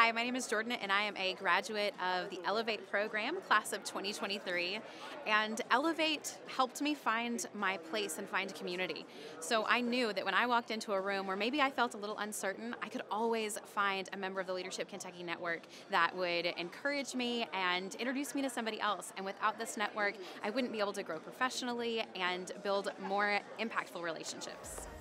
Hi, my name is Jordan, and I am a graduate of the Elevate program, class of 2023. And Elevate helped me find my place and find community. So I knew that when I walked into a room where maybe I felt a little uncertain, I could always find a member of the Leadership Kentucky Network that would encourage me and introduce me to somebody else. And without this network, I wouldn't be able to grow professionally and build more impactful relationships.